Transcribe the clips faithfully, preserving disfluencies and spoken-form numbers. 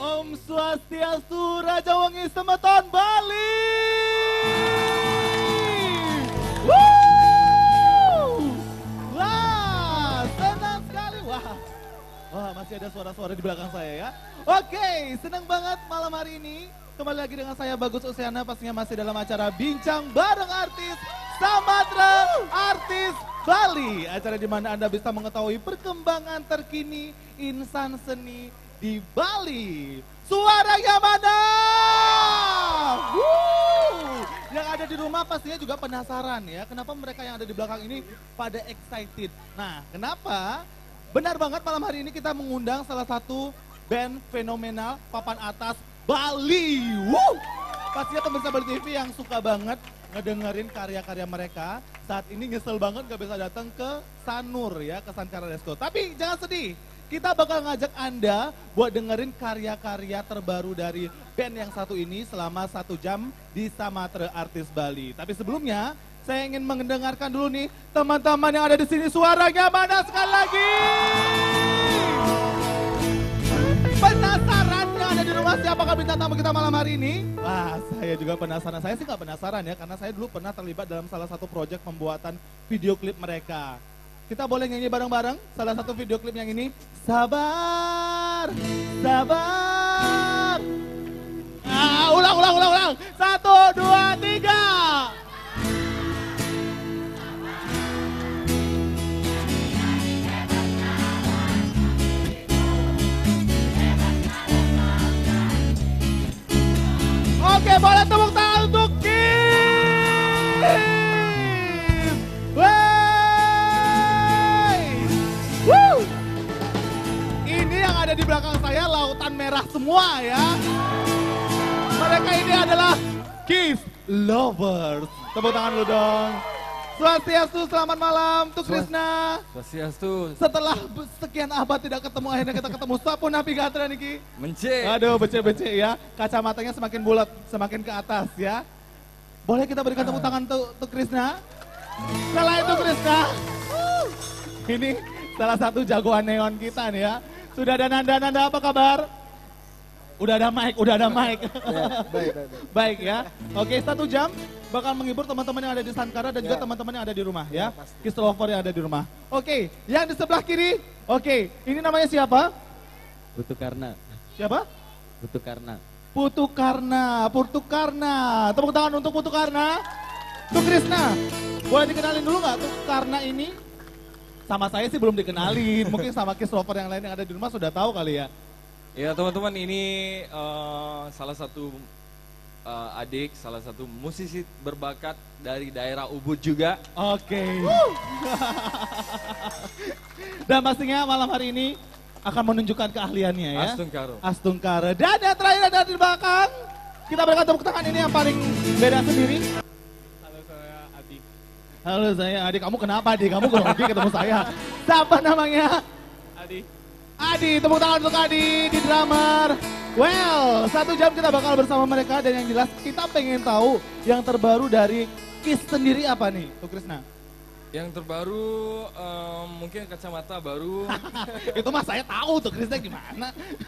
Om Swastiastu, Raja Wangi Semeton Bali. Woo! Wah, senang sekali. Wah, wah masih ada suara-suara di belakang saya ya. Oke, senang banget malam hari ini. Kembali lagi dengan saya Bagus Usiana, pastinya masih dalam acara Bincang Bareng Artis Samatra Artis Bali. Acara di mana Anda bisa mengetahui perkembangan terkini insan seni di Bali. Suaranya mana? Woo! Yang ada di rumah pastinya juga penasaran ya, kenapa mereka yang ada di belakang ini pada excited. Nah, kenapa? Benar banget, malam hari ini kita mengundang salah satu band fenomenal papan atas Bali. Woo! Pastinya pemirsa Bali T V yang suka banget ngedengerin karya-karya mereka. Saat ini nyesel banget gak bisa datang ke Sanur ya, ke Sankara Resko. Tapi jangan sedih. Kita bakal ngajak Anda buat dengerin karya-karya terbaru dari band yang satu ini selama satu jam di Samatra Artis Bali. Tapi sebelumnya, saya ingin mendengarkan dulu nih teman-teman yang ada di sini, suaranya mana sekali lagi? Penasaran yang ada di rumah siapakah bintang tamu kita malam hari ini? Wah, saya juga penasaran. Saya sih gak penasaran ya, karena saya dulu pernah terlibat dalam salah satu proyek pembuatan video klip mereka. Kita boleh nyanyi bareng-bareng salah satu video klip yang ini. Sabar, sabar. Ah, ulang, ulang, ulang, ulang. Satu, dua, tiga. Oke, boleh tepuk tangan untuk Kim. Woo! Ini yang ada di belakang saya lautan merah semua ya. Mereka ini adalah Kiss Lovers. Tepuk tangan dulu dong. Swastiastu, selamat malam untuk Krisna. Swastiastu. Setelah sekian abad tidak ketemu, akhirnya kita ketemu. Sapu Napi Gatra Niki. Mence. Aduh, becek-becek ya. Kacamatanya semakin bulat, semakin ke atas ya. Boleh kita berikan tepuk tangan untuk, untuk Krisna? Selain itu Krisna. Ini salah satu jagoan neon kita nih ya. Sudah ada Nanda, Nanda apa kabar? Udah ada mic, udah ada mic. Ya, baik, baik, baik. Baik ya. Oke, satu jam bakal menghibur teman-teman yang ada di Sankara dan juga Ya. teman-teman yang ada di rumah ya. Ya, pasti. Kiss Lover yang ada di rumah. Oke, yang di sebelah kiri. Oke, ini namanya siapa? Putu Karna. Siapa? Putu Karna. Putu Karna, Putu Karna. Tepuk tangan untuk Putu Karna. Tuh Krisna, boleh dikenalin dulu nggak tuh Karna ini? Sama saya sih belum dikenalin, mungkin sama Kiss Lover yang lain yang ada di rumah sudah tahu kali ya. Ya teman-teman, ini uh, salah satu uh, adik, salah satu musisi berbakat dari daerah Ubud juga. Oke. Dan pastinya malam hari ini akan menunjukkan keahliannya ya. Astungkaro. Astungkara. Dan yang terakhir ada di belakang, kita berikan tepuk tangan ini yang paling beda sendiri. Halo, saya Adi. Halo saya Adi, kamu kenapa Adi? Kamu grogi ketemu saya. Siapa namanya? Adi. Adi, tepuk tangan untuk Adi di drummer. Well, satu jam kita bakal bersama mereka dan yang jelas kita pengen tahu yang terbaru dari Kiss sendiri apa nih, tuh Krisna? Yang terbaru um, mungkin kacamata baru. Itu mah saya tahu tuh Krisna gimana.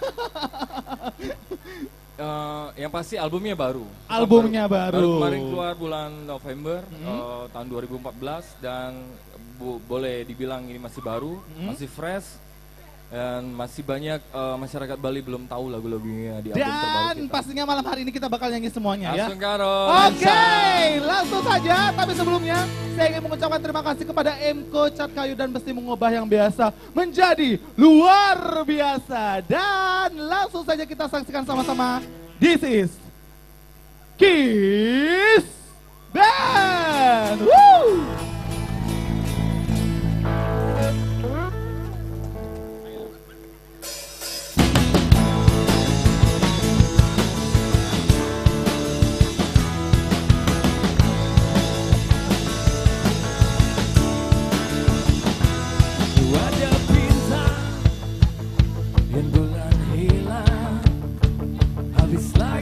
uh, yang pasti albumnya baru. Albumnya baru. Baru kemarin keluar bulan November Hmm. uh, tahun dua ribu empat belas dan bu, boleh dibilang ini masih baru, Hmm. masih fresh. Dan masih banyak uh, masyarakat Bali belum tahu lagu-lagunya di album terbaru Dan kita. pastinya malam hari ini kita bakal nyanyi semuanya ya. Astungkaro. Oke, langsung saja. Tapi sebelumnya saya ingin mengucapkan terima kasih kepada Emco Cat Kayu dan Besi Mengubah yang biasa menjadi luar biasa. Dan langsung saja kita saksikan sama-sama. This is Kiss Band. Woo! Wajah bintang dan bulan hilang, habislah